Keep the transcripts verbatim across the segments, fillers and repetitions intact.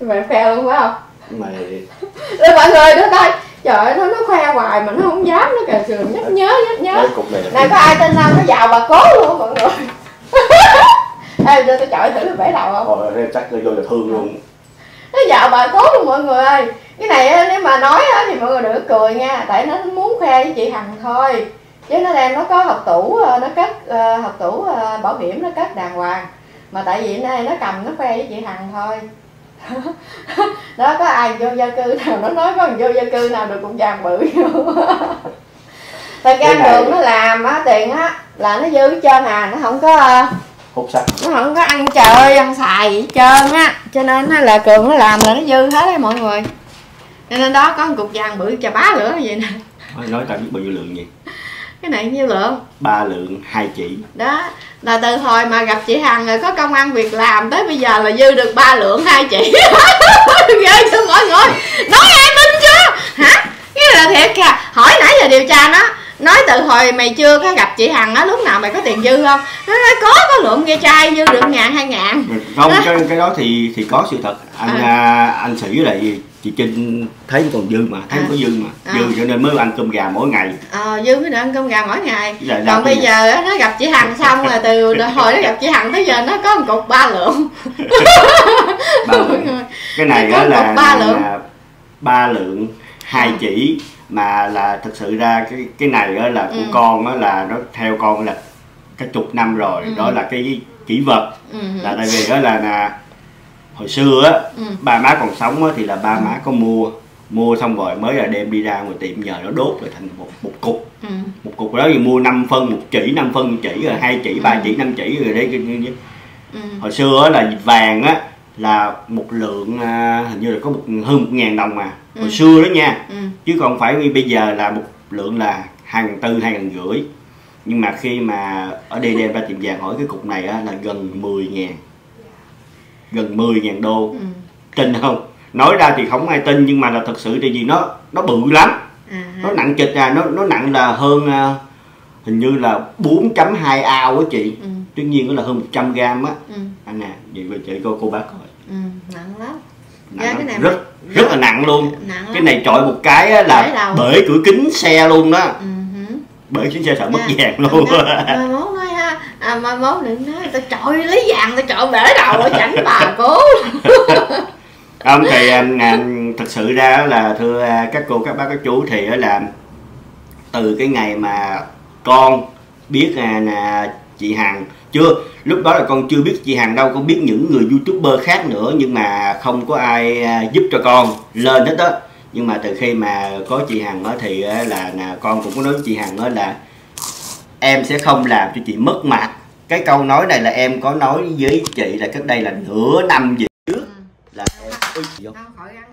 Mày khoe luôn phải không? Mày rồi mọi người đó coi, trời ơi, nó nó khoe hoài mà nó không dám, nó cà sườn nhấp nhớ nhấp nhớ. Này, này có ai tin không? Nó vào bà cố luôn mọi người. Ê, cho tôi chọi thử cái bể đầu không? Thôi chắc nó vô là thương luôn. Nó vào bà cố luôn mọi người ơi. Cái này nếu mà nói thì mọi người đừng cười nha, tại nó muốn khoe với chị Hằng thôi, chứ nó đem nó có hộp tủ, nó cất hộp tủ bảo hiểm, nó cất đàng hoàng, mà tại vì nó nó cầm nó khoe với chị Hằng thôi. Đó, có ai vô gia cư nào nó nói có vô gia cư nào được cục vàng bự vô. Tại cam đường nó làm á, tiền á là nó dư hết trơn à, nó không có hút sạch, nó không có ăn chơi ăn xài gì hết trơn á, cho nên là Cường nó làm là nó dư hết á mọi người. Cho nên đó có một cục vàng bự chà bá lửa vậy nè. Nói tao biết bao nhiêu lượng vậy? Cái này nhiêu lượng? Ba lượng hai chỉ. Đó là từ hồi mà gặp chị Hằng rồi có công ăn việc làm tới bây giờ là dư được ba lượng hai chỉ. Ghê cho mọi người. Nói ai tin chưa? Hả? Cái này là thiệt kìa. Hỏi nãy giờ điều tra nó, nói từ hồi mày chưa có gặp chị Hằng á, lúc nào mày có tiền dư không? Nó nói có, có lượng ve chai dư được ngàn hai ngàn. Không, đó. Cái, cái đó thì thì có sự thật. Anh à. anh Sĩ với lại chị Trinh thấy còn dư mà, thấy à. có dư mà, à. dư cho nên mới ăn cơm gà mỗi ngày. Ờ, à, dư mới được ăn cơm gà mỗi ngày. Dạ, còn bây giờ á, nó gặp chị Hằng xong rồi từ hồi nó gặp chị Hằng tới giờ nó có một cục ba lượng. Ba lượng. Cái này đó là ba lượng, ba lượng hai à. chỉ, mà là thật sự ra cái cái này đó là của ừ. con đó là nó theo con là cái chục năm rồi, ừ. đó là cái kỷ vật, ừ. là tại vì đó là, là hồi xưa á, ừ. ba má còn sống á, thì là ba má có mua mua xong rồi mới là đem đi ra ngoài tiệm nhờ nó đốt rồi thành một một cục, ừ. một cục đó thì mua năm phân một chỉ, năm phân một chỉ rồi hai chỉ, ba ừ. chỉ, năm chỉ rồi đấy. ừ. Hồi xưa á, là vàng á là một lượng à, hình như là có một hơn một ngàn đồng mà, ừ. hồi xưa đó nha, ừ. chứ còn phải như bây giờ là một lượng là hai ngàn tư, hai ngàn rưỡi. Nhưng mà khi mà ở đây đem ra tiệm vàng hỏi cái cục này á, là gần mười ngàn, gần mười ngàn đô, ừ. tin không? Nói ra thì không ai tin, nhưng mà là thật sự tại vì nó nó bự lắm, à, nó nặng chịch à, nó nó nặng là hơn uh, hình như là bốn chấm hai ao á chị, ừ. tuy nhiên nó là hơn một trăm gram á, ừ. anh nè, vậy về chị cô cô bác coi, ừ, nặng lắm, nặng lắm. Cái này rất rất, rất là nặng luôn, nặng cái này chọi một cái á, là bể cửa kính xe luôn đó, ừ. bể kính xe sợ mất vàng luôn. Mai mốt nói ha, à, mai mốt đừng nói tao chọi lấy vàng tao chọi bể đầu ở chảnh bà cố. Không thì um, thật sự ra là thưa các cô các bác các chú, thì là từ cái ngày mà con biết là chị Hằng, chưa lúc đó là con chưa biết chị Hằng đâu, con biết những người youtuber khác nữa, nhưng mà không có ai giúp cho con lên hết đó. Nhưng mà từ khi mà có chị Hằng đó thì là, là con cũng có nói với chị Hằng đó là em sẽ không làm cho chị mất mặt. Cái câu nói này là em có nói với chị là cách đây là nửa năm gì trước, là em ui, gì không?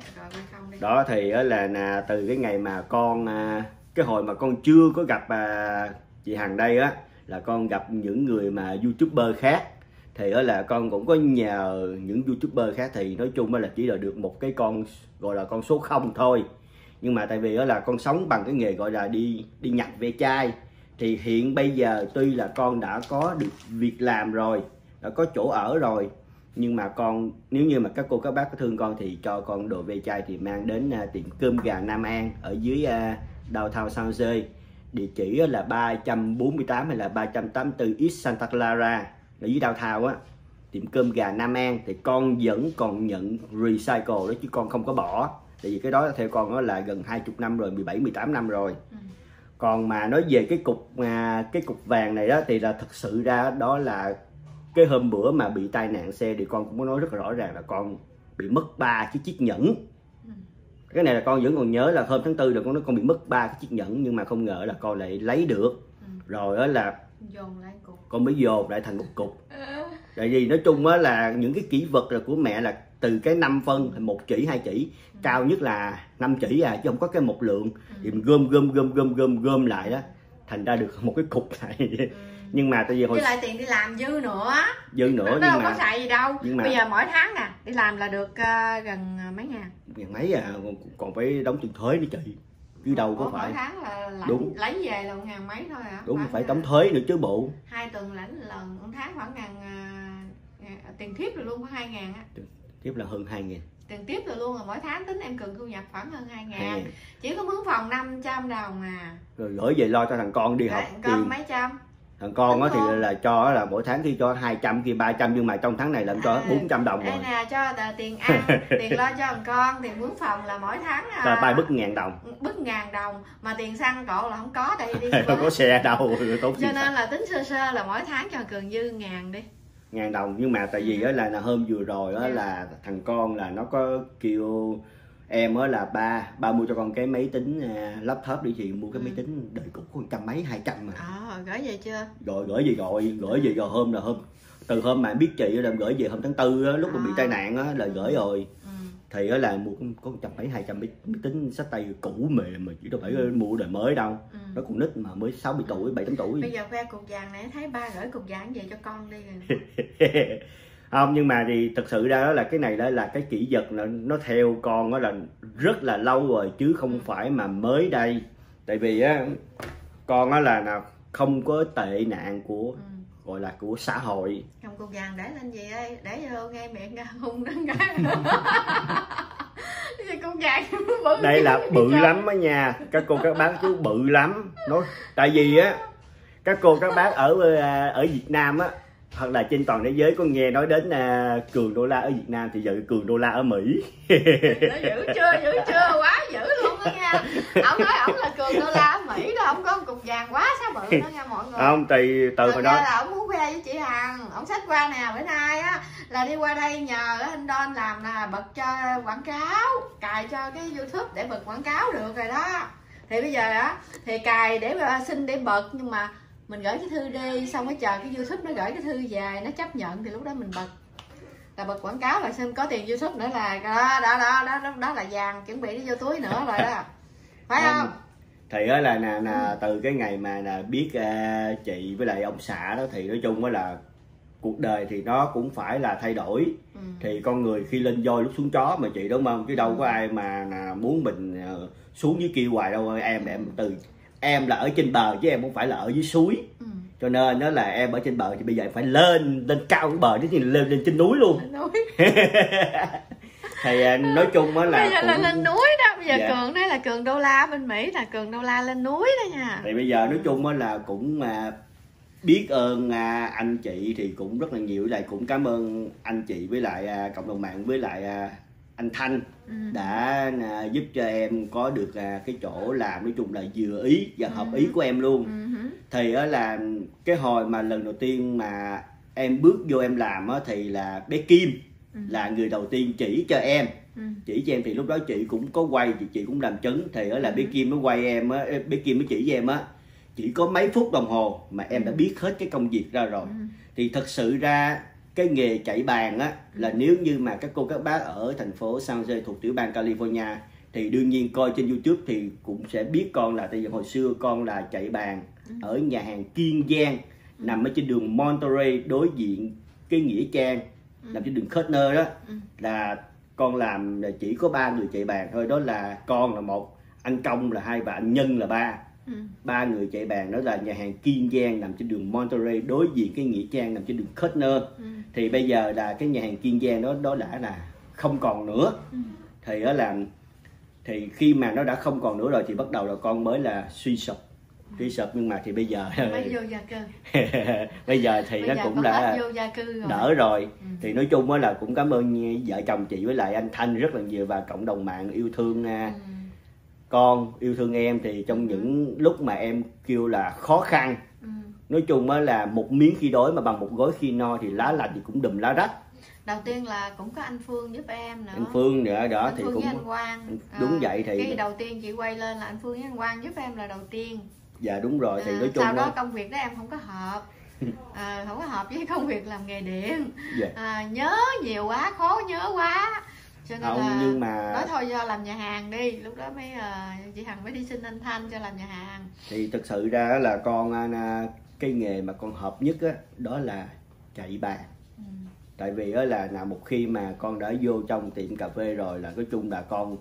Đó thì là, là từ cái ngày mà con cái hồi mà con chưa có gặp chị Hằng đây á, là con gặp những người mà youtuber khác, thì đó là con cũng có nhờ những youtuber khác, thì nói chung là chỉ là được một cái con gọi là con số không thôi. Nhưng mà tại vì đó là con sống bằng cái nghề gọi là đi đi nhặt ve chai, thì hiện bây giờ tuy là con đã có được việc làm rồi, đã có chỗ ở rồi, nhưng mà con nếu như mà các cô các bác có thương con thì cho con đồ ve chai thì mang đến uh, tiệm cơm gà Nam An ở dưới uh, downtown San Jose, địa chỉ là ba trăm bốn mươi tám hay là ba trăm tám mươi tư East Santa Clara, ở dưới downtown á, tiệm cơm gà Nam An. Thì con vẫn còn nhận recycle đó, chứ con không có bỏ, tại vì cái đó theo con đó là gần hai mươi năm rồi, mười bảy mười tám năm rồi. ừ. Còn mà nói về cái cục à, cái cục vàng này đó, thì là thật sự ra đó là cái hôm bữa mà bị tai nạn xe thì con cũng có nói rất là rõ ràng là con bị mất ba cái chiếc nhẫn. ừ. Cái này là con vẫn còn nhớ là hôm tháng tư là con nói con bị mất ba cái chiếc nhẫn, nhưng mà không ngờ là con lại lấy được. ừ. Rồi đó là dồn lại cục, con mới dồn lại thành một cục. Tại vì nói chung á là những cái kỷ vật là của mẹ là từ cái năm phân, một chỉ, hai chỉ, ừ. cao nhất là năm chỉ à, chứ không có cái một lượng. ừ. Thì mình gom gom gom gom gom gom lại đó, thành ra được một cái cục này. ừ. Nhưng mà tại vì hồi với lại tiền đi làm dư nữa, dư nữa nó nhưng đâu mà có xài gì đâu. Nhưng mà bây giờ mỗi tháng nè đi làm là được uh, gần mấy ngàn, ngàn mấy à, còn, còn phải đóng tiền thuế nữa chị, chứ đâu có phải mỗi tháng là lãnh, đúng lấy về là một ngàn mấy thôi hả? Đúng, phải đóng thuế nữa chứ bộ. Hai tuần lãnh lần, một tháng khoảng ngàn, uh, ngàn tiền thiếp rồi luôn, có hai ngàn á. Thiếp là hơn hai ngàn. tiền tiếp rồi luôn, là mỗi tháng tính em Cường thu nhập khoảng hơn hai ngàn, chỉ có mướn phòng năm trăm đồng à. Rồi gửi về lo cho thằng con đi học con tiền mấy trăm. Thằng con á thì là cho là mỗi tháng khi cho hai trăm kia ba trăm, nhưng mà trong tháng này là cho hết bốn trăm đồng rồi. Đây nè, cho tiền ăn, tiền lo cho thằng con, tiền mướn phòng là mỗi tháng rồi bay bứt ngàn đồng. Bứt ngàn đồng, mà tiền xăng cộ là không có, tại vì đi không có xe đâu. Tốt cho nên là tính sơ sơ là mỗi tháng cho Cường dư ngàn đi. Ngàn đồng, nhưng mà tại vì đó là, là hôm vừa rồi đó là thằng con là nó có kêu em á là ba ba mua cho con cái máy tính uh, laptop đi, chị mua cái ừ. máy tính đời cũ có trăm mấy hai trăm mà. Ờ, gửi về chưa? Rồi gửi về rồi, gửi về rồi hôm là hôm từ hôm mà biết chị là gửi về hôm tháng tư á, lúc mà à. bị tai nạn á là gửi rồi. Ừ. Thì đó là mua có trăm mấy hai trăm máy, máy tính xách tay cũ mềm mà chỉ đâu phải ừ. mua đời mới đâu. Ừ. Nó còn nít mà mới sáu mươi tuổi, bảy tám tuổi. Bây giờ khoe cục vàng này thấy ba gửi cục vàng về cho con đi rồi. Không, nhưng mà thì thật sự ra đó là cái này đó là cái kỷ vật nó, nó theo con đó là rất là lâu rồi chứ không ừ. phải mà mới đây. Tại vì á con á là nào không có tệ nạn của ừ. gọi là của xã hội. Cầm cục vàng để lên gì ơi, để vô ngay miệng ra hung nó cái. Cục vàng bự. Đây là bự lắm á nha, các cô các bác chú, bự lắm. Nó tại vì á các cô các bác ở ở Việt Nam á hoặc là trên toàn thế giới có nghe nói đến uh, Cường đô la ở Việt Nam thì giờ Cường đô la ở Mỹ. Nó dữ chưa, dữ chưa, quá dữ luôn đó nha. Ông nói ổng là Cường đô la ở Mỹ đó, không có cục vàng quá sao bự đó nha mọi người. Không, thì từ hồi đó là ổng muốn khoe với chị Hằng, ổng xách qua nè, bữa nay á là đi qua đây nhờ anh Don làm là bật cho quảng cáo, cài cho cái YouTube để bật quảng cáo được rồi đó. Thì bây giờ á thì cài để xin để bật, nhưng mà mình gửi cái thư đi, xong rồi chờ cái YouTube nó gửi cái thư về, nó chấp nhận thì lúc đó mình bật là bật quảng cáo rồi, xin có tiền YouTube nữa là đó đó đó đó đó, đó là vàng chuẩn bị đi vô túi nữa rồi đó, phải không? Um, thì đó là nè nè từ cái ngày mà nè biết uh, chị với lại ông xã đó thì nói chung đó là cuộc đời thì nó cũng phải là thay đổi. Ừ. Thì con người khi lên voi lúc xuống chó mà chị, đúng không? Chứ đâu có ai mà nè, muốn mình uh, xuống dưới kia hoài đâu. Em em từ em là ở trên bờ chứ em không phải là ở dưới suối. Ừ. Cho nên đó là em ở trên bờ thì bây giờ em phải lên lên cao cái bờ chứ lên lên trên núi luôn. Thì nói chung á là bây giờ cũng... là lên núi đó. Bây giờ dạ. Cường đây là Cường đô la bên Mỹ, là Cường đô la lên núi đó nha. Thì bây giờ nói chung á là cũng mà biết ơn anh chị thì cũng rất là nhiều, lại cũng cảm ơn anh chị với lại cộng đồng mạng với lại anh Thanh. Ừ. Đã giúp cho em có được cái chỗ làm nói chung là vừa ý và hợp ừ. ý của em luôn. Ừ. Thì đó là cái hồi mà lần đầu tiên mà em bước vô em làm á, thì là bé Kim ừ. là người đầu tiên chỉ cho em. Ừ. Chỉ cho em thì lúc đó chị cũng có quay, chị, chị cũng làm chứng. Thì đó là ừ. bé Kim mới quay em á, bé Kim mới chỉ cho em á, chỉ có mấy phút đồng hồ mà em đã biết hết cái công việc ra rồi. Ừ. Thì thật sự ra cái nghề chạy bàn á là nếu như mà các cô các bác ở thành phố San Jose thuộc tiểu bang California thì đương nhiên coi trên YouTube thì cũng sẽ biết con là, tại vì hồi xưa con là chạy bàn ở nhà hàng Kiên Giang nằm ở trên đường Monterey đối diện cái nghĩa trang, nằm trên đường Kushner đó. Là con làm là chỉ có ba người chạy bàn thôi, đó là con là một, anh Công là hai và anh Nhân là ba. Ừ. Ba người chạy bàn, đó là nhà hàng Kiên Giang nằm trên đường Monterey đối diện cái nghĩa trang nằm trên đường Kushner. Ừ. Thì bây giờ là cái nhà hàng Kiên Giang đó đó đã là không còn nữa. Ừ. Thì đó là thì khi mà nó đã không còn nữa rồi thì bắt đầu là con mới là suy sụp suy sụp nhưng mà thì bây giờ mới vô gia cư. Bây giờ thì bây nó giờ cũng đã vô gia cư rồi. Đỡ rồi. Ừ. Thì nói chung là cũng cảm ơn vợ chồng chị với lại anh Thanh rất là nhiều và cộng đồng mạng yêu thương. Ừ. Con yêu thương em thì trong những lúc mà em kêu là khó khăn. Ừ. Nói chung là một miếng khi đói mà bằng một gói khi no thì lá lành thì cũng đùm lá rách. Đầu tiên là cũng có anh Phương giúp em nữa. Anh Phương nữa đó anh thì Phương cũng với anh Quang. Đúng à, vậy thì cái đầu tiên chị quay lên là anh Phương với anh Quang giúp em là đầu tiên. Dạ đúng rồi. Thì à, nói chung sau đó, đó công việc đó em không có hợp. À, không có hợp với công việc làm nghề điện. Dạ. À, nhớ nhiều quá, khó nhớ quá. Cho nên không, là nhưng mà nói thôi do làm nhà hàng đi, lúc đó mới uh, chị Hằng mới đi xin anh Thanh cho làm nhà hàng. Thì thực sự ra là con cái nghề mà con hợp nhất á, đó là chạy bàn. Ừ. Tại vì đó là là một khi mà con đã vô trong tiệm cà phê rồi là nói chung là con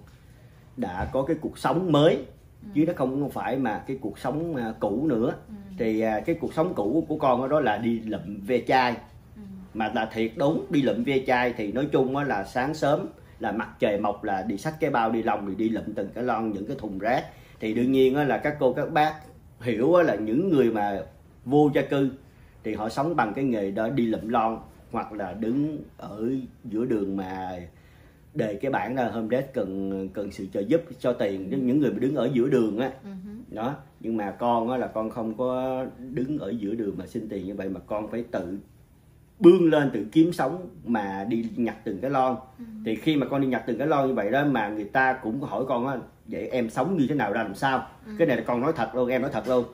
đã có cái cuộc sống mới. Ừ. Chứ nó không phải mà cái cuộc sống cũ nữa. Ừ. Thì cái cuộc sống cũ của con đó là đi lụm ve chai. Ừ. Mà là thiệt đúng, đi lụm ve chai thì nói chung là sáng sớm là mặt trời mọc là đi xách cái bao đi lông thì đi lụm từng cái lon những cái thùng rác. Thì đương nhiên á, là các cô các bác hiểu á, là những người mà vô gia cư thì họ sống bằng cái nghề đó, đi lụm lon hoặc là đứng ở giữa đường mà đề cái bảng là homeless cần cần sự trợ giúp cho tiền, những người mà đứng ở giữa đường á. Uh-huh. Đó, nhưng mà con á là con không có đứng ở giữa đường mà xin tiền như vậy, mà con phải tự bươn lên, tự kiếm sống mà đi nhặt từng cái lon. Uh-huh. Thì khi mà con đi nhặt từng cái lon như vậy đó, mà người ta cũng hỏi con á, vậy em sống như thế nào, ra làm sao? Uh-huh. Cái này là con nói thật luôn, em nói thật luôn.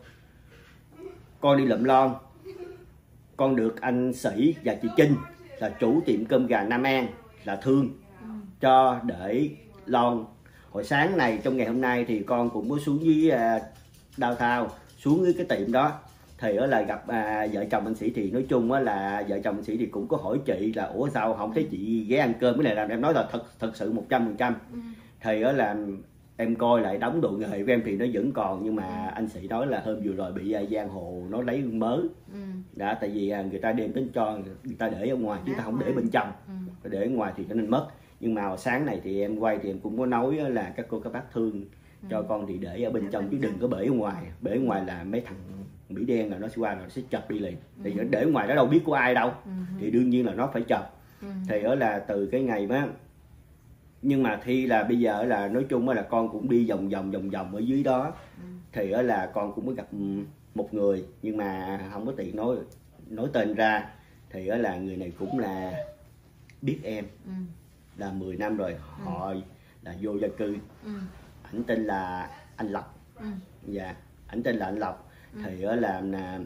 Con đi lụm lon, con được anh Sĩ và chị Trinh là chủ tiệm cơm gà Nam An là thương cho để lon. Hồi sáng này trong ngày hôm nay thì con cũng có xuống với uh, đào thao xuống với cái tiệm đó, thì ở là gặp uh, vợ chồng anh Sĩ. Thì nói chung á là vợ chồng anh Sĩ thì cũng có hỏi chị là ủa sao không thấy chị ghé ăn cơm, cái này làm em nói là thật thật sự một trăm phần trăm. Thì ở là em coi lại đóng độ nghề của em thì nó vẫn còn, nhưng mà anh Sĩ nói là hôm vừa rồi bị uh, giang hồ nó lấy mớ. Ừ. Đã, tại vì uh, người ta đem đến cho người ta để ở ngoài chứ ta không để bên trong. Ừ. Để ở ngoài thì nó nên mất. Nhưng mà sáng này thì em quay thì em cũng có nói là các cô các bác thương cho ừ. con thì để ở bên trong chứ đừng có bể ở ngoài. Bể ở ngoài là mấy thằng Mỹ đen là nó sẽ qua, nó sẽ chập đi liền. Ừ. Thì để ở ngoài đó đâu biết của ai đâu. Ừ. Thì đương nhiên là nó phải chập. Ừ. Thì đó là từ cái ngày đó. Nhưng mà khi là bây giờ là nói chung là con cũng đi vòng vòng vòng vòng ở dưới đó. Ừ. Thì đó là con cũng có gặp một người, nhưng mà không có tiện nói nói tên ra. Thì đó là người này cũng là biết em. Ừ. Là mười năm rồi, họ ừ. là vô gia cư. Ừ. Ảnh tên là anh Lộc. Ừ. Dạ, ảnh tên là anh Lộc. Ừ. Thì đó là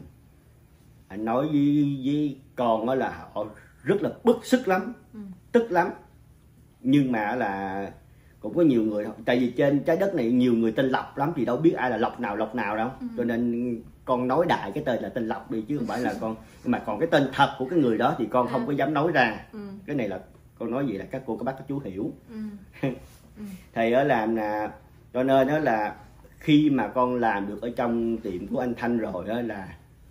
anh nói với, với con đó là họ rất là bức xúc lắm. Ừ. Tức lắm. Nhưng mà là cũng có nhiều người, tại vì trên trái đất này nhiều người tên Lộc lắm, thì đâu biết ai là Lộc nào Lộc nào đâu. Ừ. Cho nên con nói đại cái tên là tên Lộc đi chứ không phải là con. Nhưng mà còn cái tên thật của cái người đó thì con không có dám nói ra. Ừ. Cái này là con nói gì là các cô các bác các chú hiểu. Ừ. Ừ. Thầy ở làm là cho nên đó là khi mà con làm được ở trong tiệm của anh Thanh rồi đó là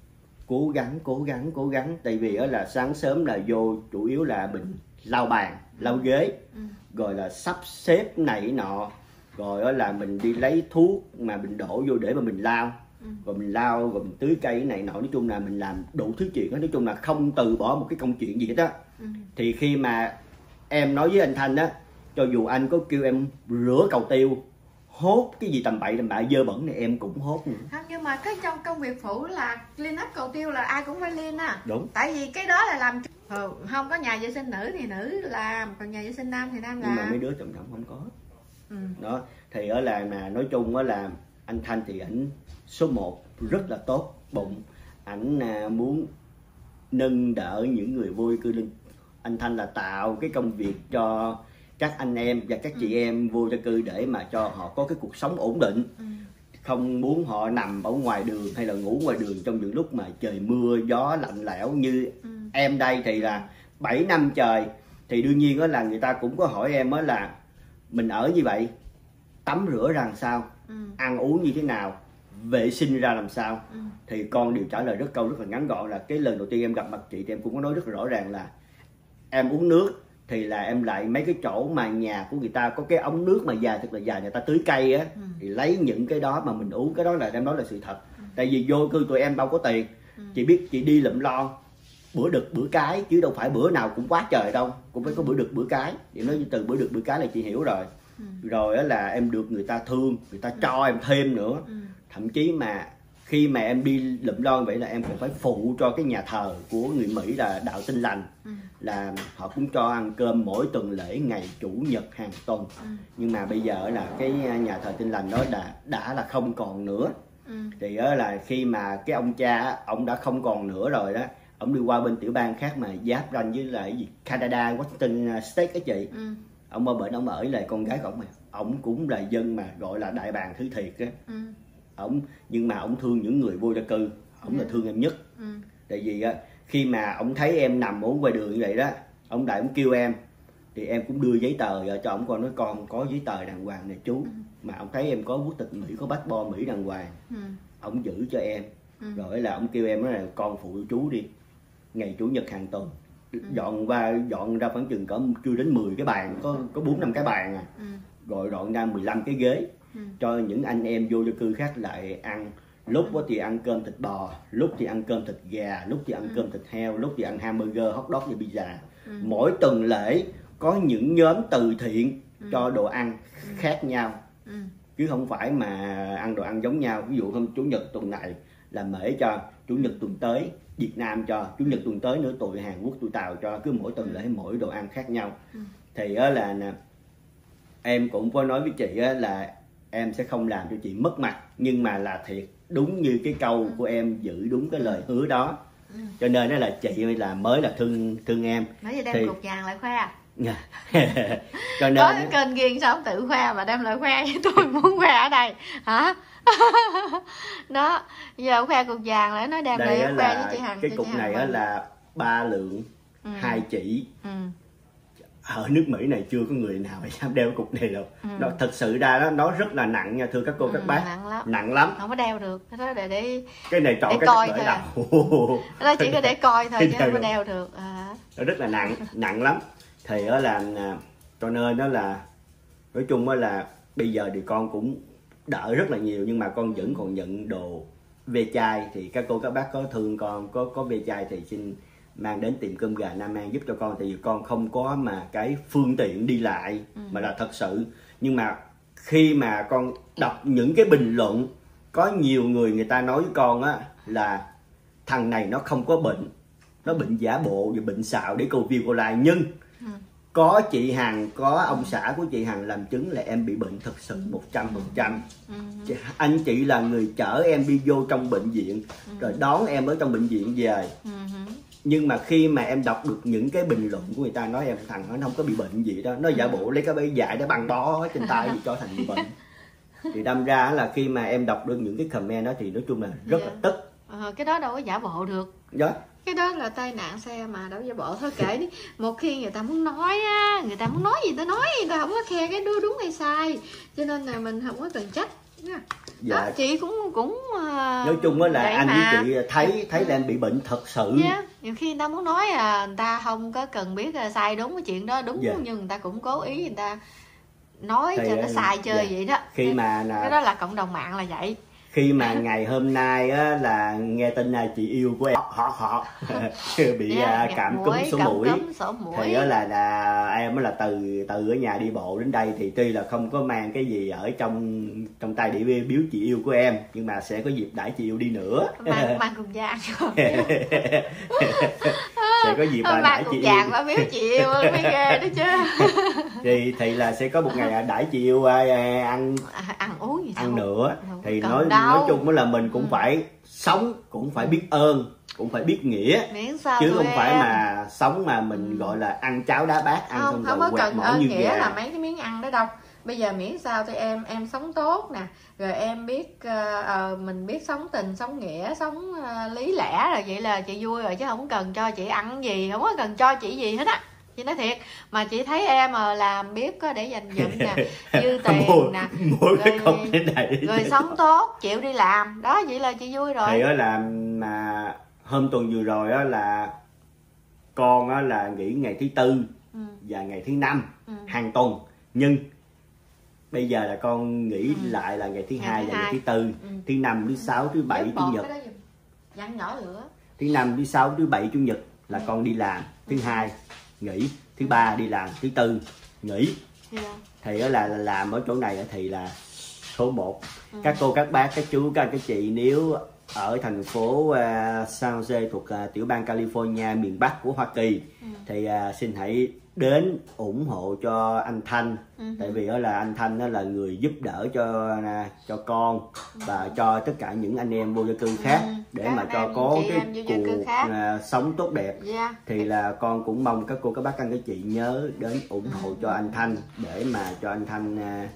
cố gắng cố gắng cố gắng. Tại vì đó là sáng sớm là vô chủ yếu là mình lau bàn lau ghế. Ừ. Rồi là sắp xếp này nọ, rồi đó là mình đi lấy thuốc mà mình đổ vô để mà mình lau. Ừ. Rồi mình lau rồi mình tưới cây này nọ, nói chung là mình làm đủ thứ chuyện đó, nói chung là không từ bỏ một cái công chuyện gì hết á. Ừ. Thì khi mà em nói với anh Thanh á, cho dù anh có kêu em rửa cầu tiêu, hốt cái gì tầm bậy tầm bạ dơ bẩn này em cũng hốt nữa. Không, nhưng mà cái trong công việc phụ là clean up cầu tiêu là ai cũng phải clean á. Đúng. Tại vì cái đó là làm ừ, không có nhà vệ sinh nữ thì nữ làm, còn nhà vệ sinh nam thì nam làm. Nhưng mà mấy đứa chồng chồng không có. Ừ. Đó, thì ở là mà nói chung á là anh Thanh thì ảnh số một rất là tốt bụng, ảnh muốn nâng đỡ những người vô gia cư lên. Anh Thanh là tạo cái công việc cho các anh em và các chị ừ. em vô gia cư để mà cho họ có cái cuộc sống ổn định. Ừ. Không muốn họ nằm ở ngoài đường hay là ngủ ngoài đường trong những lúc mà trời mưa gió lạnh lẽo như ừ. em đây thì là bảy năm trời. Thì đương nhiên đó là người ta cũng có hỏi em đó là mình ở như vậy tắm rửa ra làm sao, ừ. ăn uống như thế nào, vệ sinh ra làm sao. Ừ. Thì con đều trả lời rất câu rất là ngắn gọn là cái lần đầu tiên em gặp mặt chị thì em cũng có nói rất là rõ ràng là em uống nước thì là em lại mấy cái chỗ mà nhà của người ta có cái ống nước mà dài thật là dài, người ta tưới cây á. Ừ. Thì lấy những cái đó mà mình uống, cái đó là em nói là sự thật. Ừ. Tại vì vô cư tụi em đâu có tiền. Ừ. Chị biết chị đi lụm lon bữa đực bữa cái chứ đâu phải bữa nào cũng quá trời đâu, cũng phải có bữa đực bữa cái. Thì nói từ bữa đực bữa cái là chị hiểu rồi. Ừ. Rồi đó là em được người ta thương, người ta cho em thêm nữa. Ừ. Thậm chí mà khi mà em đi lụm lon vậy là em còn phải phụ cho cái nhà thờ của người Mỹ là Đạo Tin Lành. Ừ. Là họ cũng cho ăn cơm mỗi tuần lễ ngày chủ nhật hàng tuần. Ừ. Nhưng mà bây giờ là cái nhà thờ Tin Lành đó đã đã là không còn nữa. Ừ. Thì đó là khi mà cái ông cha ông đã không còn nữa rồi đó, ông đi qua bên tiểu bang khác mà giáp ranh với lại gì Canada, Washington State á chị. Ừ. Ông ở bển ông ở lại con gái của ông, ông cũng là dân mà gọi là đại bàng thứ thiệt á. Ừ. Ông nhưng mà ông thương những người vô gia cư, ông ừ. là thương em nhất. Ừ. Tại vì á khi mà ông thấy em nằm ở ngoài đường như vậy đó, ông đại ông kêu em thì em cũng đưa giấy tờ cho ông, con nói con có giấy tờ đàng hoàng này chú. Ừ. Mà ông thấy em có quốc tịch Mỹ, có passport Mỹ đàng hoàng. Ừ. Ông giữ cho em. Ừ. Rồi là ông kêu em nói là con phụ chú đi ngày chủ nhật hàng tuần ừ. dọn qua dọn ra khoảng chừng cỡ chưa đến mười cái bàn, có có bốn năm cái bàn à, ừ. rồi dọn ra mười lăm cái ghế, ừ. cho những anh em vô gia cư khác lại ăn. Lúc ừ. thì ăn cơm thịt bò, lúc thì ăn cơm thịt gà, lúc thì ăn ừ. cơm thịt heo, lúc thì ăn hamburger, hot dog và pizza. ừ. Mỗi tuần lễ có những nhóm từ thiện ừ. cho đồ ăn ừ. khác nhau, ừ. chứ không phải mà ăn đồ ăn giống nhau. Ví dụ hôm chủ nhật tuần này là Mễ cho, chủ nhật tuần tới Việt Nam cho, chủ nhật tuần tới nữa tụi Hàn Quốc, tụi Tàu cho, cứ mỗi tuần lễ mỗi đồ ăn khác nhau. ừ. Thì á là nè, em cũng có nói với chị á là em sẽ không làm cho chị mất mặt, nhưng mà là thiệt đúng như cái câu của em, giữ đúng cái lời hứa đó. ừ. Cho nên đó là chị là mới là thương thương em. Nói gì đem thì... cục vàng lại khoe. Cho nên có cái kênh riêng sao không tự khoe mà đem lại khoe với tôi muốn khoe ở đây hả? Đó, giờ khoe cục vàng lại nó đem lại khoe với chị Hằng. Cái cục này á là ba lượng, ừ. hai chỉ. ừ. Ở nước Mỹ này chưa có người nào dám đeo cục này đâu. ừ. Nó thật sự ra đó, nó rất là nặng nha thưa các cô, ừ, các bác. Nặng lắm. Nặng lắm. Không có đeo được. Cái đó để để cái này trọn cái coi thôi. Đầu. Cái đó chỉ có để coi thôi chứ không có đeo được. À. Nó rất là nặng, nặng lắm. Thì đó là cho nên đó là nói chung đó là bây giờ thì con cũng đỡ rất là nhiều, nhưng mà con vẫn còn nhận đồ ve chai. Thì các cô các bác có thương con có có ve chai thì xin mang đến tiệm cơm gà Nam An giúp cho con, tại vì con không có mà cái phương tiện đi lại, ừ. mà là thật sự. Nhưng mà khi mà con đọc những cái bình luận, có nhiều người người ta nói với con á là thằng này nó không có bệnh, nó bệnh giả bộ và bệnh xạo để câu view câu like, nhưng ừ. có chị Hằng, có ông xã của chị Hằng làm chứng là em bị bệnh thật sự một trăm phần trăm. ừ. Anh chị là người chở em đi vô trong bệnh viện, ừ. rồi đón em ở trong bệnh viện về. ừ. Nhưng mà khi mà em đọc được những cái bình luận của người ta nói em thằng nó không có bị bệnh gì đó, nó giả bộ lấy cái bẫy dại để băng bó trên tay cho thành bị bệnh. Thì đâm ra là khi mà em đọc được những cái comment đó thì nói chung là rất yeah. là tức. Ờ, cái đó đâu có giả bộ được. Đó. Cái đó là tai nạn xe mà đâu giả bộ. Thôi kệ đi. Một khi người ta muốn nói á, người ta muốn nói gì ta nói, người ta không có khe cái đúng hay sai, cho nên là mình không có cần trách. Dạ. Đó, chị cũng cũng uh, nói chung là anh mà. với chị thấy thấy là em bị bệnh thật sự. Yeah. Nhiều khi người ta muốn nói là người ta không có cần biết là sai đúng cái chuyện đó đúng, yeah. nhưng người ta cũng cố ý người ta nói thì, cho nó sai chơi, yeah. vậy đó. Khi mà là... cái đó là cộng đồng mạng là vậy. Khi mà ngày hôm nay á, là nghe tin là chị yêu của em họ họ bị yeah, cảm cúm sổ mũi, mũi thì đó là là em mới là từ từ ở nhà đi bộ đến đây, thì tuy là không có mang cái gì ở trong trong tay để biếu chị yêu của em, nhưng mà sẽ có dịp đãi chị yêu đi nữa. Mang mang cùng vàng sẽ có dịp mang đãi chị vàng và biếu chị yêu mới ghê đó chứ. thì thì là sẽ có một ngày đãi chị yêu ăn à, ăn uống gì ăn nữa. Thì nói nói chung là mình cũng ừ. phải sống, cũng phải biết ơn, cũng phải biết nghĩa, chứ không phải em. mà sống mà mình ừ. gọi là ăn cháo đá bát, ăn không, không, không có cần ơn như nghĩa gà. Là mấy cái miếng ăn đó đâu. Bây giờ miễn sao cho em em sống tốt nè, rồi em biết uh, uh, mình biết sống tình, sống nghĩa, sống uh, lý lẽ, rồi vậy là chị vui rồi, chứ không cần cho chị ăn gì, không có cần cho chị gì hết á. Chị nói thiệt, mà chị thấy em mà làm biết có để dành dụm nè, dư tiền nè, rồi, rồi sống tốt, chịu đi làm đó, vậy là chị vui rồi. Thì đó là mà hôm tuần vừa rồi đó là con đó là nghỉ ngày thứ tư ừ. và ngày thứ năm ừ. hàng tuần, nhưng bây giờ là con nghỉ ừ. lại là ngày thứ ngày hai và ngày thứ tư, ừ. thứ năm, thứ sáu, thứ bảy, chủ nhật. Dặn nhỏ lửa. Thứ năm, thứ sáu, thứ bảy, chủ nhật là ừ. con đi làm, thứ ừ. hai nghỉ, thứ ba đi làm, thứ tư nghỉ. Yeah. Thì đó là, là làm ở chỗ này thì là số một. ừ. Các cô, các bác, các chú, các anh, các chị nếu ở thành phố uh, San Jose thuộc uh, tiểu bang California, miền Bắc của Hoa Kỳ, ừ. thì uh, xin hãy đến ủng hộ cho anh Thanh. ừ. Tại vì đó là anh Thanh đó là người giúp đỡ cho uh, cho con và ừ. cho tất cả những anh em vô gia cư khác, ừ. để các mà cho có cái cuộc uh, sống tốt đẹp. Yeah. Thì là con cũng mong các cô, các bác, các anh, các chị nhớ đến ủng hộ ừ. cho anh Thanh, để mà cho anh Thanh uh,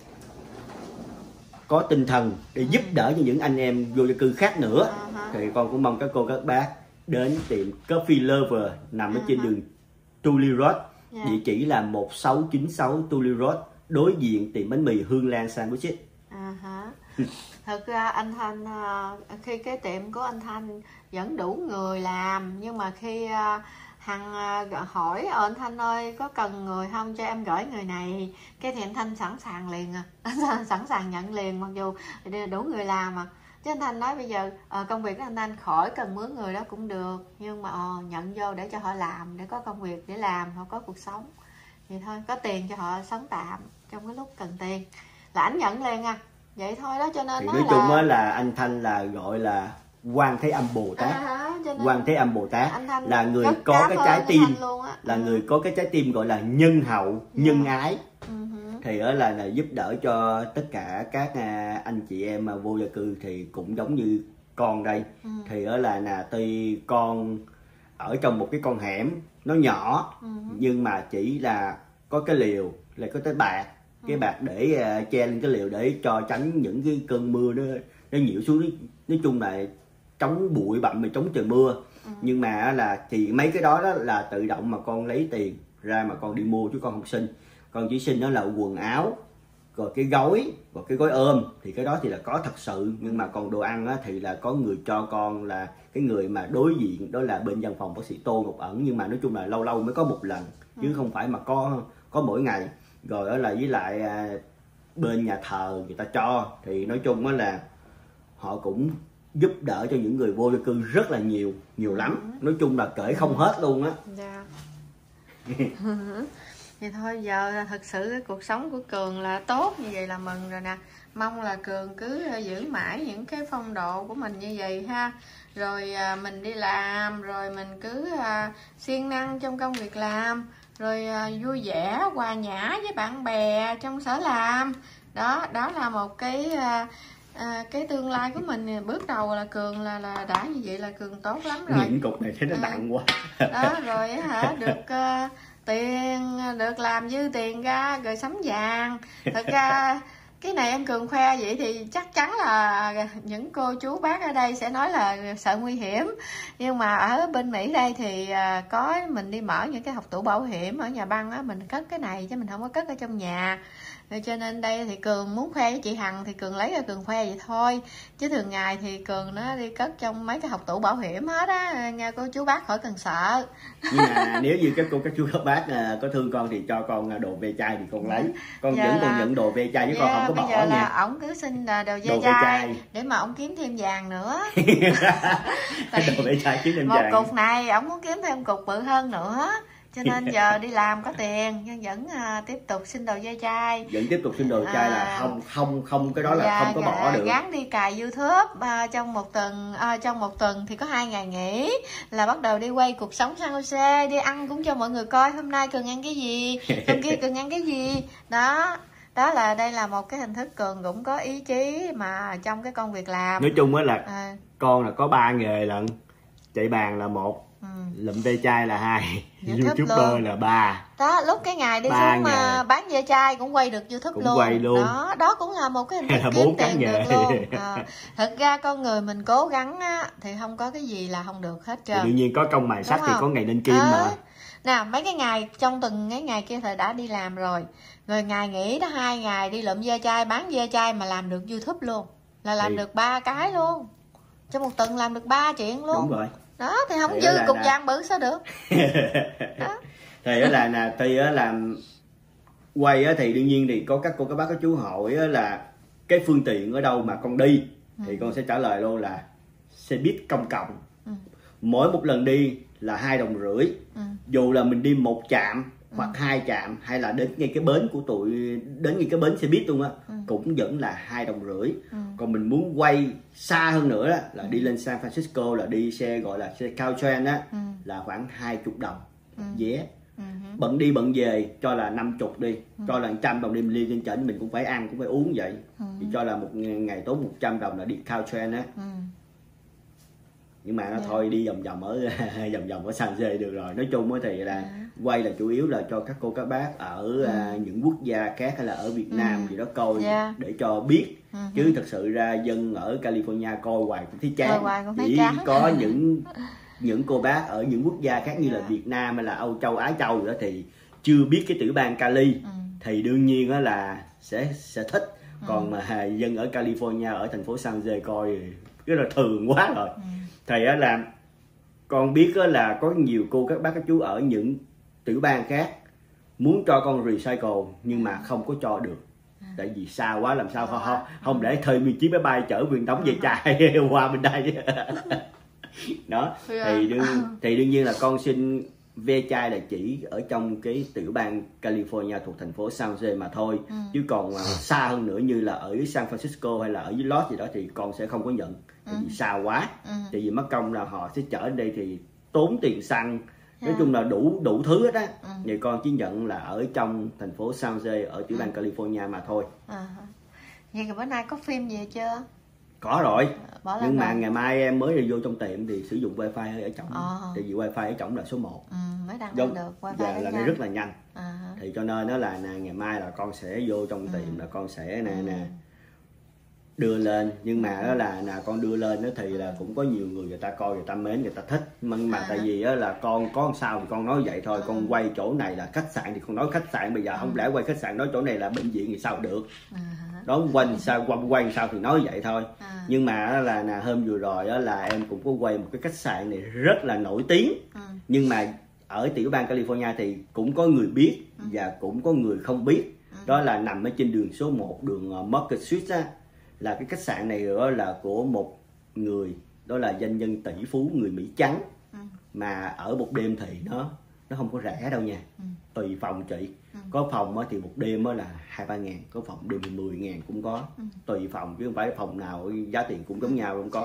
có tinh thần để giúp đỡ cho những anh em vô gia cư khác nữa. uh-huh. Thì con cũng mong các cô, các bác đến tiệm Coffee Lover nằm uh-huh. ở trên đường Tully Road. Yeah. Địa chỉ là một sáu chín sáu Tully Road, đối diện tiệm bánh mì Hương Lan Sandwich. uh-huh. Thực ra anh Thanh, khi cái tiệm của anh Thanh vẫn đủ người làm, nhưng mà khi Hằng hỏi anh Thanh ơi có cần người không, cho em gửi người này, cái thì anh Thanh sẵn sàng liền à. Anh sẵn sàng nhận liền, mặc dù đủ người làm mà. Chứ anh Thanh nói bây giờ à, công việc của anh Thanh khỏi cần mướn người đó cũng được, nhưng mà à, nhận vô để cho họ làm, để có công việc để làm, họ có cuộc sống vậy thôi, có tiền cho họ sống tạm trong cái lúc cần tiền là ảnh nhận liền à, vậy thôi đó. Cho nên thì nói nói là... chung á là anh Thanh là gọi là Quan Thế Âm Bồ Tát. À, Quan Thế Âm Bồ Tát là người có cái trái tim, là người có cái trái tim gọi là nhân hậu, yeah. nhân ái. Uh-huh. Thì ở là, là giúp đỡ cho tất cả các anh chị em mà vô gia cư, thì cũng giống như con đây. Uh-huh. Thì ở là là tuy con ở trong một cái con hẻm nó nhỏ, uh-huh. nhưng mà chỉ là có cái liều, là có cái bạt, uh-huh. cái bạt để uh, che lên cái liều để cho tránh những cái cơn mưa nó nó nhiễu xuống. Nói chung là chống bụi bặm, mà chống trời mưa. Ừ. Nhưng mà là thì mấy cái đó đó là tự động mà con lấy tiền ra mà con đi mua, chứ con không xin. Con chỉ xin đó là quần áo, rồi cái gói, rồi cái gói ôm, thì cái đó thì là có thật sự. Nhưng mà còn đồ ăn á, thì là có người cho con, là cái người mà đối diện đó là bên văn phòng bác sĩ Tô Ngọc Ẩn. Nhưng mà nói chung là lâu lâu mới có một lần, chứ ừ. không phải mà có có mỗi ngày. Rồi đó là với lại à, bên nhà thờ người ta cho, thì nói chung á là họ cũng giúp đỡ cho những người vô gia cư rất là nhiều, nhiều lắm. Nói chung là kể không hết luôn á. Dạ. Vậy thôi, giờ thật sự cái cuộc sống của Cường là tốt như vậy là mừng rồi nè. Mong là Cường cứ giữ mãi những cái phong độ của mình như vậy ha. Rồi à, mình đi làm, rồi mình cứ à, siêng năng trong công việc làm, rồi à, vui vẻ, hòa nhã với bạn bè trong sở làm. Đó, đó là một cái... À, À, cái tương lai của mình bước đầu là Cường là là đã như vậy là Cường tốt lắm rồi. Những cục này thấy nó à, nặng quá. Đó rồi hả, được uh, tiền, được làm dư tiền ra rồi sắm vàng. Thật ra cái này em Cường khoe vậy thì chắc chắn là những cô chú bác ở đây sẽ nói là sợ nguy hiểm, nhưng mà ở bên Mỹ đây thì uh, có mình đi mở những cái hộp tủ bảo hiểm ở nhà băng á, mình cất cái này chứ mình không có cất ở trong nhà. Cho nên đây thì Cường muốn khoe với chị Hằng thì Cường lấy ra Cường khoe vậy thôi, chứ thường ngày thì Cường nó đi cất trong mấy cái hộp tủ bảo hiểm hết á, nghe cô chú bác khỏi cần sợ. Nhưng mà nếu như các cô các chú các bác có thương con thì cho con đồ ve chai thì con lấy, con giờ vẫn là... còn nhận đồ ve chai chứ yeah, con không có bỏ bây giờ nha. Là ổng cứ xin đồ ve chai, chai để mà ổng kiếm thêm vàng nữa. Đồ ve chai kiếm thêm một vàng. Một cục này ổng muốn kiếm thêm cục bự hơn nữa. Cho nên giờ đi làm có tiền nhưng vẫn à, tiếp tục xin đồ ve chai, vẫn tiếp tục xin đồ chai à, là không không không cái đó là dạ, không có dạ, bỏ được. Gắn đi cài YouTube à, trong một tuần à, trong một tuần thì có hai ngày nghỉ là bắt đầu đi quay cuộc sống San Jose, đi ăn cũng cho mọi người coi hôm nay Cường ăn cái gì, hôm kia Cường ăn cái gì đó. Đó là đây là một cái hình thức Cường cũng có ý chí mà trong cái công việc làm. Nói chung á là à, con là có ba nghề lận, chạy bàn là một, ừ. lụm ve chai là hai, YouTuber luôn. Là ba. Đó, lúc cái ngày đi ba xuống mà bán ve chai cũng quay được YouTube cũng luôn. Quay luôn. Đó, đó cũng là một cái hình thức kiếm tiền được luôn. À, thật ra con người mình cố gắng á, thì không có cái gì là không được hết trơn. Tự nhiên có công mài sắt thì có ngày nên kim à, mà. Nào mấy cái ngày trong tuần cái ngày kia thì đã đi làm rồi, rồi ngày nghỉ đó hai ngày đi lụm ve chai bán ve chai mà làm được YouTube luôn, là làm thì... được ba cái luôn, trong một tuần làm được ba chuyện luôn. Đúng rồi. Đó thì không thì dư cục là... vàng bự sao được. Đó. Thì đó là là tuy á làm quay á thì đương nhiên thì có các cô các bác các chú hỏi á là cái phương tiện ở đâu mà con đi, ừ. thì con sẽ trả lời luôn là xe buýt công cộng, ừ. mỗi một lần đi là hai đồng rưỡi, ừ. dù là mình đi một trạm hoặc ừ. hai trạm hay là đến ngay cái bến của tụi đến ngay cái bến xe buýt luôn á, ừ. cũng vẫn là hai đồng rưỡi. Ừ. Còn mình muốn quay xa hơn nữa đó, là ừ. đi lên San Francisco là đi xe gọi là xe Caltrain á, ừ. là khoảng hai chục đồng ừ. vé. Ừ. Bận đi bận về cho là năm chục đi, ừ. cho là trăm đồng đi mình đi lên trển mình cũng phải ăn cũng phải uống vậy, ừ. thì cho là một ngày tốn một trăm đồng là đi Caltrain á. Ừ. Nhưng mà nó yeah. thôi đi vòng vòng ở vòng vòng ở San Jose được rồi. Nói chung thì là yeah. quay là chủ yếu là cho các cô các bác ở ừ. uh, những quốc gia khác hay là ở Việt Nam ừ. gì đó coi yeah. để cho biết, ừ. chứ thật sự ra dân ở California coi hoài cũng thấy chán, cũng thấy chỉ chán. có những những cô bác ở những quốc gia khác như yeah. là Việt Nam hay là Âu Châu Á Châu gì đó thì chưa biết cái tiểu bang Cali, ừ. thì đương nhiên đó là sẽ sẽ thích, ừ. còn mà dân ở California ở thành phố San Jose coi cái là thường quá rồi. Ừ. Thì á là con biết đó là có nhiều cô các bác các chú ở những tiểu bang khác muốn cho con recycle nhưng mà không có cho được, tại vì xa quá làm sao không không, không để thuê nguyên chiếc máy bay chở nguyên đống ve chai qua bên đây. Đó thì đương thì đương nhiên là con xin ve chai là chỉ ở trong cái tiểu bang California thuộc thành phố San Jose mà thôi, ừ. chứ còn xa hơn nữa như là ở San Francisco hay là ở dưới Los gì đó thì con sẽ không có nhận, tại vì ừ. xa quá, ừ. tại vì mất công là họ sẽ chở đến đây thì tốn tiền xăng, nói yeah. chung là đủ đủ thứ hết á, ừ. vậy con chỉ nhận là ở trong thành phố San Jose ở tiểu bang ừ. California mà thôi. À, vậy rồi bữa nay có phim về chưa? Có rồi, nhưng mà ngày mai em mới đi vô trong tiệm thì sử dụng wifi ở trỏng, à. tại vì wifi ở trỏng là số một, ừ, mới đăng Đúng, được wifi giờ là nó rất là nhanh, à. thì cho nên đó là nè, ngày mai là con sẽ vô trong tiệm, ừ. là con sẽ nè ừ. nè đưa lên, nhưng mà đó là là con đưa lên đó thì là cũng có nhiều người người ta coi, người ta mến, người ta thích, nhưng mà à. tại vì đó là con có sao thì con nói vậy thôi, à. con quay chỗ này là khách sạn thì con nói khách sạn, bây giờ à. không lẽ quay khách sạn nói chỗ này là bệnh viện thì sao được, à. đó quanh sao quanh quanh sao thì nói vậy thôi, à. nhưng mà đó là, là hôm vừa rồi đó là em cũng có quay một cái khách sạn này rất là nổi tiếng, à. nhưng mà ở tiểu bang California thì cũng có người biết à. và cũng có người không biết, à. đó là nằm ở trên đường số một, đường Market Street á, là cái khách sạn này đó là của một người, đó là doanh nhân tỷ phú người Mỹ trắng, ừ. mà ở một đêm thì nó nó không có rẻ đâu nha, ừ. tùy phòng chị, ừ. có phòng thì một đêm là hai ba ngàn, có phòng đêm mười ngàn cũng có, ừ. tùy phòng chứ không phải phòng nào giá tiền cũng giống nhau không có.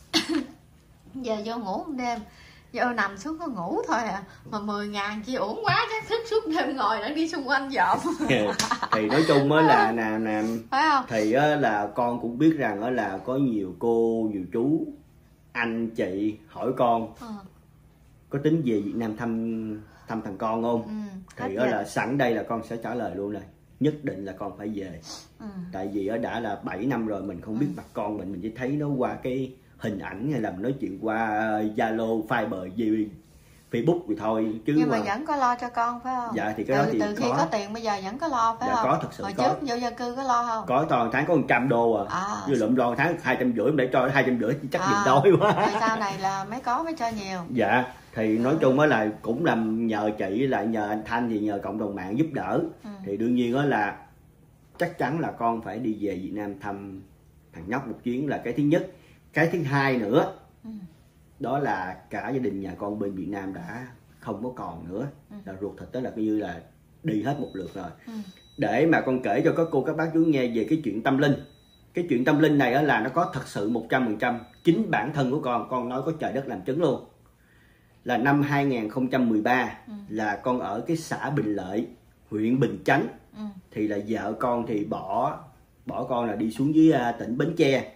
Giờ vô ngủ một đêm, vô nằm xuống có ngủ thôi à, mà mười ngàn chi uổng quá, chắc thức suốt đêm ngồi đã đi xung quanh dọn. Thì nói chung á là nè nè phải không? Thì á là con cũng biết rằng á là có nhiều cô, nhiều chú, anh chị hỏi con ừ. có tính về Việt Nam thăm thăm thằng con không? Ừ, thì á là sẵn đây là con sẽ trả lời luôn này, nhất định là con phải về. Ừ. Tại vì á đã là bảy năm rồi mình không biết ừ. mặt con mình, mình chỉ thấy nó qua cái hình ảnh hay là mình nói chuyện qua Zalo, Viber gì, Facebook thì thôi, chứ nhưng mà, mà vẫn có lo cho con phải không? Dạ thì cái từ, đó thì từ khi có. có tiền bây giờ vẫn có lo phải dạ, không? có, thật sự hồi có. trước vô gia cư có lo không? Có, toàn tháng có một trăm đô à, à. Như lụm lo tháng hai trăm rưỡi để cho hai trăm rưỡi chắc à. Giùm đôi quá. Thì sau này là mới có mới cho nhiều. Dạ thì nói chung đó là cũng là nhờ chị, lại nhờ anh Thanh, thì nhờ cộng đồng mạng giúp đỡ, ừ. thì đương nhiên đó là chắc chắn là con phải đi về Việt Nam thăm thằng nhóc một chuyến là cái thứ nhất. Cái thứ hai nữa ừ. đó là cả gia đình nhà con bên Việt Nam đã không có còn nữa, ừ. là ruột thịt, đó là coi như là đi hết một lượt rồi, ừ. để mà con kể cho các cô các bác chú nghe về cái chuyện tâm linh. Cái chuyện tâm linh này là nó có thật sự một trăm phần trăm, chính bản thân của con con nói có trời đất làm chứng luôn. Là năm hai nghìn không trăm mười ba ừ. là con ở cái xã Bình Lợi, huyện Bình Chánh, ừ. thì là vợ con thì bỏ bỏ con là đi xuống dưới uh, tỉnh Bến Tre.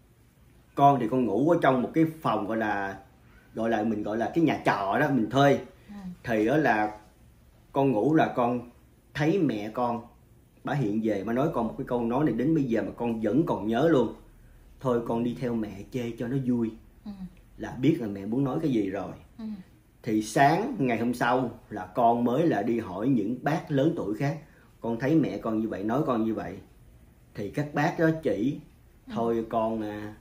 Con thì con ngủ ở trong một cái phòng gọi là gọi là mình gọi là cái nhà trọ đó mình thuê, ừ. thì đó là con ngủ là con thấy mẹ con bà hiện về, mà nói con một cái câu nói này đến bây giờ mà con vẫn còn nhớ luôn. Thôi con đi theo mẹ chơi cho nó vui, ừ. là biết là mẹ muốn nói cái gì rồi, ừ. thì sáng ngày hôm sau là con mới là đi hỏi những bác lớn tuổi khác, con thấy mẹ con như vậy, nói con như vậy, thì các bác đó chỉ ừ. thôi con à,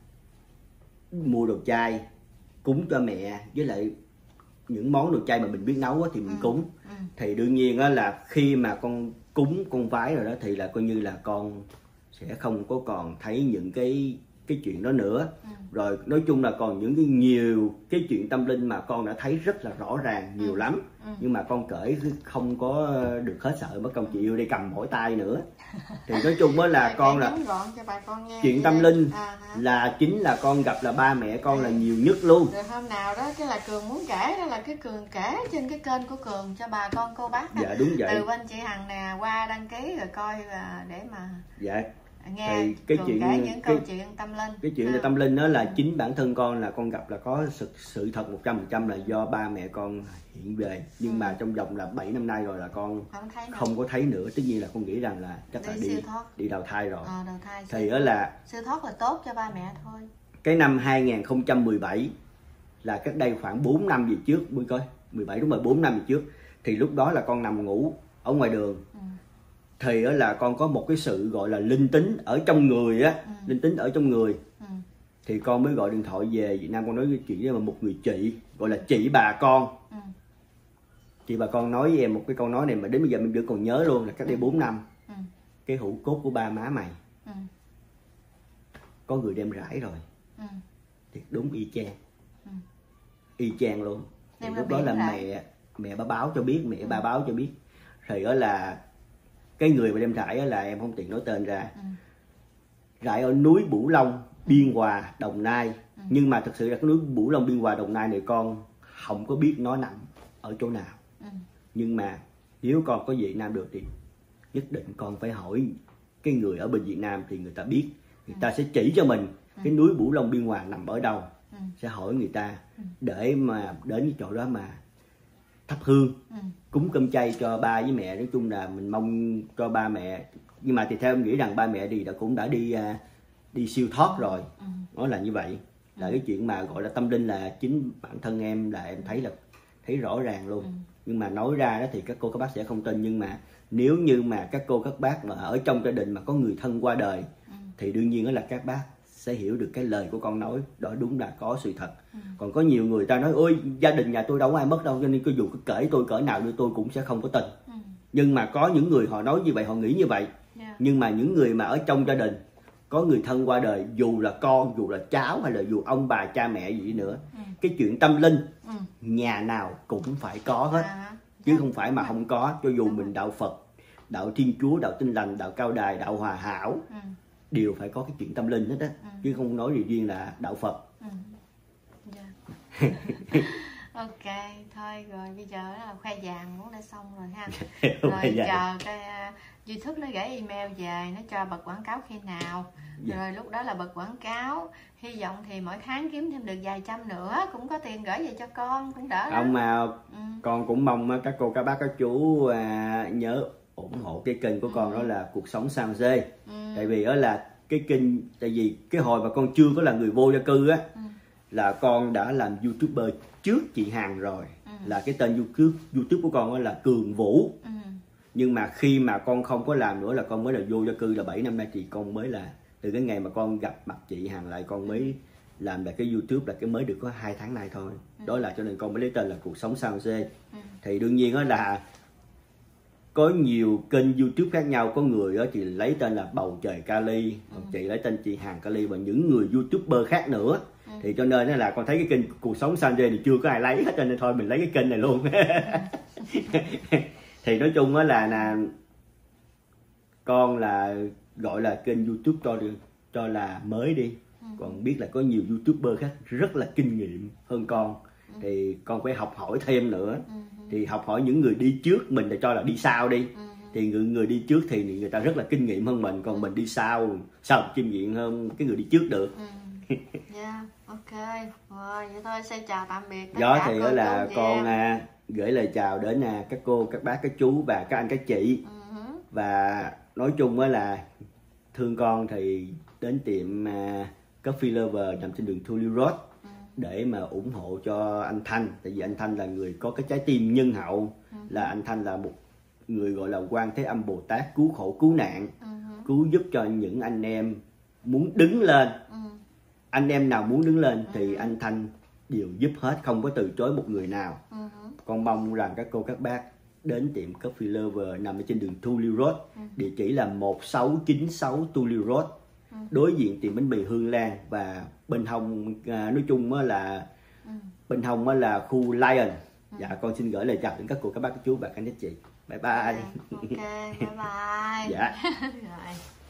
mua đồ chay cúng cho mẹ, với lại những món đồ chay mà mình biết nấu thì mình ừ. cúng. ừ. Thì đương nhiên là khi mà con cúng con vái rồi đó thì là coi như là con sẽ không có còn thấy những cái cái chuyện đó nữa. ừ. Rồi nói chung là còn những cái nhiều cái chuyện tâm linh mà con đã thấy rất là rõ ràng, nhiều ừ. lắm, ừ. nhưng mà con kể không có được hết, sợ mất công chị yêu đi cầm mỗi tay nữa. Thì nói chung đó là con là con nghe chuyện tâm linh à, là chính là con gặp là ba mẹ con ừ. là nhiều nhất luôn. Rồi hôm nào đó cái là Cường muốn kể, đó là cái Cường kể trên cái kênh của Cường cho bà con cô bác đó. Dạ đúng vậy. Từ bên chị Hằng nè qua đăng ký rồi coi là để mà dạ nghe thì cái chuyện kể những câu cái, chuyện tâm linh. Cái chuyện à. là tâm linh đó là ừ. chính bản thân con là con gặp là có sự, sự thật một trăm phần trăm là do ba mẹ con hiện về, nhưng ừ. mà trong vòng là bảy năm nay rồi là con không, thấy không có thấy nữa. Tất nhiên là con nghĩ rằng là chắc đi là đi đi đào thai rồi. à, đào thai, thì đó là siêu thoát là tốt cho ba mẹ thôi. Cái năm hai nghìn không trăm mười bảy là cách đây khoảng bốn năm về trước, mới coi mười bảy đúng rồi, bốn năm về trước, thì lúc đó là con nằm ngủ ở ngoài đường. ừ. Thì là con có một cái sự gọi là linh tính ở trong người á, ừ. linh tính ở trong người. ừ. thì con mới gọi điện thoại về Việt Nam, con nói chuyện với một người chị gọi là chị bà con. ừ. Chị bà con nói với em một cái câu nói này mà đến bây giờ mình vẫn còn nhớ luôn, là cách đây bốn năm. ừ. Cái hũ cốt của ba má mày ừ. có người đem rải rồi. ừ. Thì đúng y chang. ừ. Y chang luôn. Thì lúc đó là rải. mẹ mẹ bà báo cho biết, mẹ ừ. ba báo cho biết. Thì đó là cái người mà đem rải đó là em không tiện nói tên ra. ừ. Rải ở núi Bửu Long, Biên Hòa, Đồng Nai. ừ. Nhưng mà thực sự là cái núi Bửu Long, Biên Hòa, Đồng Nai này con không có biết nó nằm ở chỗ nào. ừ. Nhưng mà nếu con có Việt Nam được thì nhất định con phải hỏi cái người ở bên Việt Nam, thì người ta biết, người ta sẽ chỉ cho mình ừ. cái núi Bửu Long, Biên Hòa nằm ở đâu. ừ. Sẽ hỏi người ta ừ. để mà đến cái chỗ đó mà thắp hương, ừ. cúng cơm chay cho ba với mẹ. Nói chung là mình mong cho ba mẹ, nhưng mà thì theo em nghĩ rằng ba mẹ thì đã cũng đã đi đi siêu thoát rồi. ừ. Nó là như vậy. Là ừ. cái chuyện mà gọi là tâm linh là chính bản thân em là em thấy là thấy rõ ràng luôn. ừ. Nhưng mà nói ra đó thì các cô các bác sẽ không tin, nhưng mà nếu như mà các cô các bác mà ở trong gia đình mà có người thân qua đời ừ. thì đương nhiên đó là các bác sẽ hiểu được cái lời của con nói đó đúng là có sự thật. ừ. Còn có nhiều người ta nói ôi gia đình nhà tôi đâu có ai mất đâu, cho nên cứ dù kể tôi cỡ nào thì tôi cũng sẽ không có tin. ừ. Nhưng mà có những người họ nói như vậy, họ nghĩ như vậy. yeah. Nhưng mà những người mà ở trong gia đình có người thân qua đời, dù là con, dù là cháu, hay là dù ông bà cha mẹ gì nữa, ừ. cái chuyện tâm linh ừ. nhà nào cũng phải có hết. à, chứ không phải mà không có. Cho dù mình đạo Phật, đạo Thiên Chúa, đạo Tin Lành, đạo Cao Đài, đạo Hòa Hảo, ừ. đều phải có cái chuyện tâm linh hết á. ừ. Chứ không nói gì riêng là đạo Phật. ừ. yeah. Ok, thôi rồi bây giờ là khoe vàng cũng đã xong rồi ha. Rồi chờ cái uh, YouTube nó gửi email về, nó cho bật quảng cáo khi nào. dạ. Rồi lúc đó là bật quảng cáo. Hy vọng thì mỗi tháng kiếm thêm được vài trăm nữa, cũng có tiền gửi về cho con, cũng đỡ. Không mà ừ. con cũng mong các cô các bác các chú à, nhớ ủng hộ cái kênh của ừ. con, đó là Cuộc Sống San Jose. ừ. Tại vì đó là cái kênh, tại vì cái hồi mà con chưa có là người vô gia cư á, ừ. là con đã làm YouTuber trước chị Hằng rồi. ừ. Là cái tên YouTube YouTube của con đó là Cường Vũ. ừ. Nhưng mà khi mà con không có làm nữa là con mới là vô gia cư, là bảy năm nay thì con mới là từ cái ngày mà con gặp mặt chị Hằng lại con mới làm lại cái YouTube, là cái mới được có hai tháng nay thôi. ừ. Đó là cho nên con mới lấy tên là Cuộc Sống San Jose. ừ. Thì đương nhiên đó là có nhiều kênh YouTube khác nhau, có người đó thì lấy tên là Bầu Trời Kali, còn ừ. chị lấy tên chị Hằng Kali, và những người YouTuber khác nữa. ừ. Thì cho nên là con thấy cái kênh Cuộc Sống San Jose thì chưa có ai lấy hết, cho nên thôi mình lấy cái kênh này luôn. Thì nói chung đó là, là con là gọi là kênh YouTube cho cho là mới đi. ừ. Còn biết là có nhiều YouTuber khác rất là kinh nghiệm hơn con, ừ. thì con phải học hỏi thêm nữa. ừ. Thì học hỏi những người đi trước, mình là cho là đi sau đi. ừ. Thì người người đi trước thì người ta rất là kinh nghiệm hơn mình, còn ừ. mình đi sau sao kinh nghiệm hơn cái người đi trước được. ừ. Yeah, ok. Rồi, vậy thôi, xin chào tạm biệt. Đó thì đó là con à, gửi lời chào đến à, các cô, các bác, các chú và các anh, các chị. uh-huh. Và nói chung á là thương con thì đến tiệm à, Coffee Lover nằm trên đường Thu Liêu Road uh-huh. để mà ủng hộ cho anh Thanh. Tại vì anh Thanh là người có cái trái tim nhân hậu. uh-huh. Là anh Thanh là một người gọi là Quan Thế Âm Bồ Tát, cứu khổ cứu nạn. uh-huh. Cứu giúp cho những anh em muốn đứng lên. uh-huh. Anh em nào muốn đứng lên thì uh-huh. anh Thanh đều giúp hết, không có từ chối một người nào. uh-huh. Con mong rằng các cô các bác đến tiệm Coffee Lover nằm ở trên đường Thu Liêu Road. uh-huh. Địa chỉ là một sáu chín sáu Thu Liêu Road. uh-huh. Đối diện tiệm bánh mì Hương Lan. Và bên hông à, nói chung là uh-huh. bên hông là khu Lion. uh-huh. Dạ con xin gửi lời chào đến các cô các bác các chú và các anh chị. Bye bye. Ok, bye bye. Dạ. Rồi.